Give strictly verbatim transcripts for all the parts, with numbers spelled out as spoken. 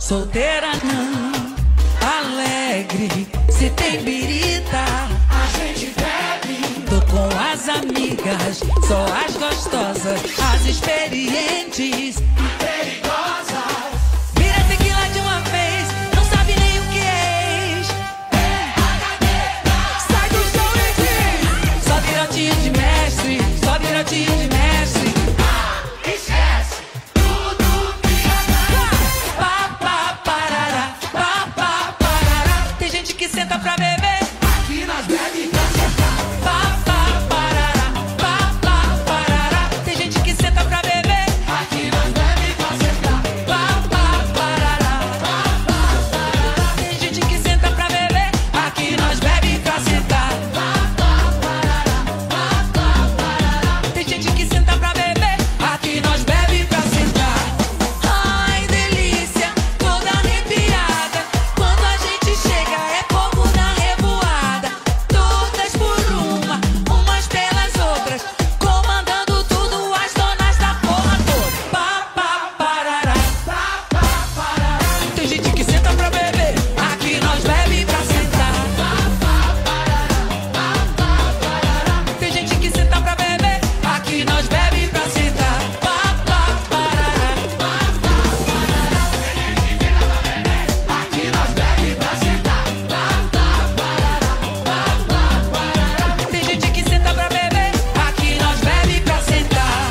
Solteira não, alegre, se tem birita, a gente bebe. tô com as amigas, só as gostosas, as experientes E perigosas. Vira tequila de uma vez, não sabe nem o que é ex. Sai do chão e diz: só virotinho de mestre, só virotinho de mestre. Ah, esquece tudo que Pá, pá, parará, pá, pá, parará. Tem gente que senta pra beber. aqui nós bebe pra sentar. Pá, pá, parará, pá, pá, parará. Tem gente que senta pra beber. Aqui nós bebe pra sentar. Pá, pá, parará. Tem gente que senta pra beber. Aqui nós bebe pra sentar. Tem gente que senta pra beber. Aqui nós bebe pra sentar. Ai, delícia, toda arrepiada. Quando a gente chega é fogo na revoada. Todas por uma, umas pelas outras. Comandando tudo, as donas da porra toda. Pá, pá, parará. Tem gente que senta pra beber. Aqui nós bebe pra sentar. Tem gente que senta pra beber. Aqui nós bebe pra sentar. Pá, pá, parará. Aqui nós bebe pra sentar. Tem gente que senta pra beber. Aqui nós bebe pra sentar.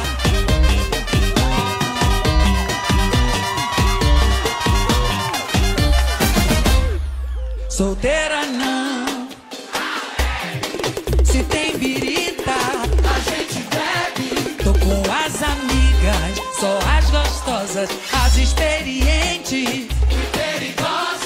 Solteira não, se tem birita, A gente bebe. tô com as amigas, só as gostosas, as experientes E perigosas.